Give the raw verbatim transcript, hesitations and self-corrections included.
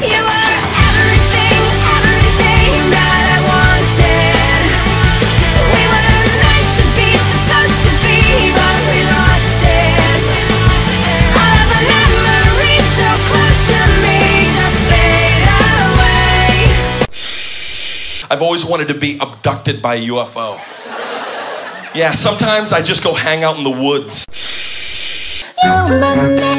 You were everything, everything that I wanted. We were meant to be, supposed to be, but we lost it. All of the memories so close to me just fade away. I've always wanted to be abducted by a U F O. Yeah, sometimes I just go hang out in the woods. You're my